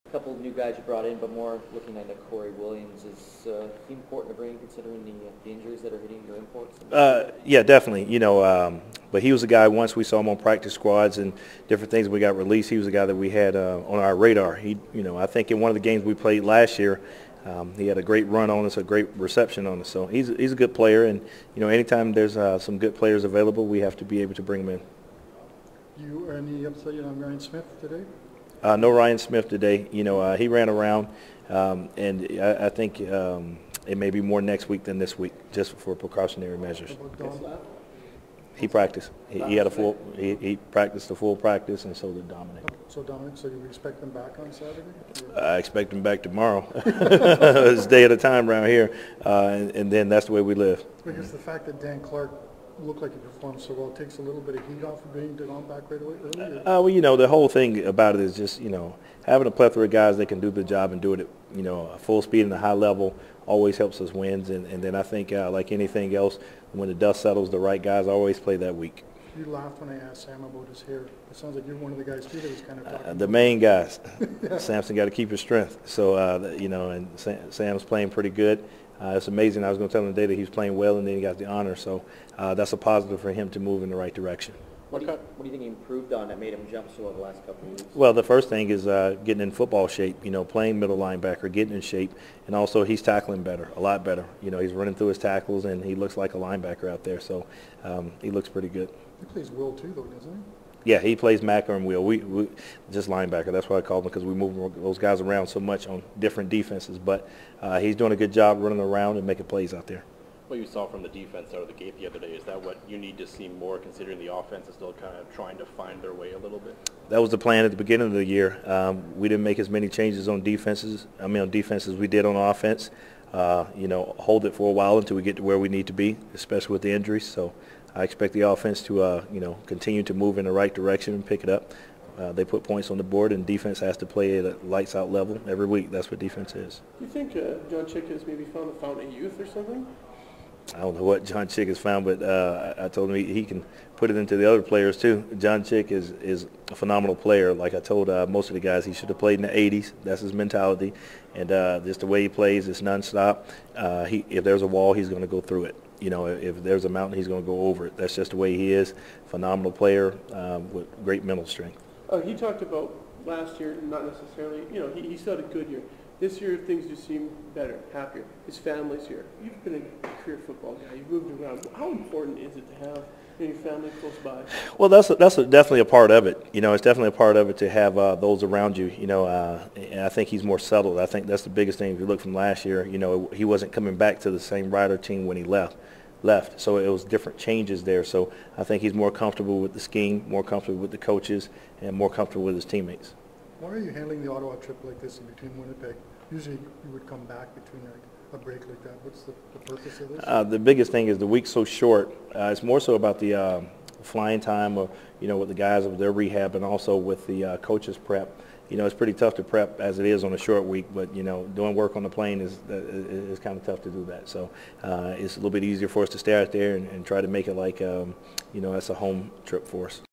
A couple of new guys you brought in, but more looking at Corey Williams. Is he important to bring considering the injuries that are hitting your imports? Yeah, definitely. But he was a guy once we saw him on practice squads and different things. We got released. He was a guy that we had on our radar. I think in one of the games we played last year, he had a great run on us, a great reception on us. So he's a good player, and anytime there's some good players available, we have to be able to bring them in. You any upset on Ryan Smith today? No Ryan Smith today. He ran around, and I think it may be more next week than this week, just for precautionary measures. He practiced. He had a full. He practiced a full practice, and so did Dominic. So Dominic, so you expect him back on Saturday? I expect him back tomorrow. It's a day at a time around here, and then that's the way we live. Because the fact that Dan Clark looked like he performed so well takes a little bit of heat off of being on back right away. Well, the whole thing about it is just having a plethora of guys that can do the job and do it at full speed and a high level always helps us wins. And then I think like anything else, when the dust settles, the right guys always play that week. You laughed when I asked Sam about his hair. It sounds like you're one of the guys too that was kind of talking. The main guys. Samson got to keep his strength. So and Sam's playing pretty good. It's amazing. I was going to tell him today that he was playing well, and then he got the honor. So that's a positive for him to move in the right direction. What do you think he improved on that made him jump so well the last couple of weeks? Well, the first thing is getting in football shape, playing middle linebacker, getting in shape, and also he's tackling better, a lot better. He's running through his tackles, and he looks like a linebacker out there, so he looks pretty good. He plays Will too, though, doesn't he? Yeah, he plays Macker and Will. We just linebacker. That's why I call him, because we move those guys around so much on different defenses. But he's doing a good job running around and making plays out there. What you saw from the defense out of the gate the other day, is that what you need to see more, considering the offense is still kind of trying to find their way a little bit? That was the plan at the beginning of the year. We didn't make as many changes on defenses. On defenses we did on offense. Hold it for a while until we get to where we need to be, especially with the injuries. So I expect the offense to continue to move in the right direction and pick it up. They put points on the board, and defense has to play at a lights-out level every week. That's what defense is. Do you think John Chick has maybe found a fountain of youth or something? I don't know what John Chick has found, but I told him he can put it into the other players too. John Chick is a phenomenal player. Like I told most of the guys, he should have played in the 80s. That's his mentality. And just the way he plays, it's nonstop. If there's a wall, he's going to go through it. If there's a mountain, he's going to go over it. That's just the way he is. Phenomenal player with great mental strength. He talked about last year, not necessarily, he still had a good year. This year, things just seem better, happier. His family's here. You've been a career football guy. You've moved around. How important is it to have your family close by? Well, that's definitely a part of it. It's definitely a part of it to have those around you. And I think he's more settled. I think that's the biggest thing. If you look from last year, he wasn't coming back to the same Rider team when he left. So it was different changes there. So I think he's more comfortable with the scheme, more comfortable with the coaches, and more comfortable with his teammates. Why are you handling the Ottawa trip like this in between Winnipeg? Usually you would come back between a break like that. What's the purpose of this? The biggest thing is the week's so short. It's more so about the flying time, or with the guys with their rehab, and also with the coaches prep. It's pretty tough to prep as it is on a short week, but doing work on the plane is kind of tough to do that. So it's a little bit easier for us to stay out there and try to make it like that's a home trip for us.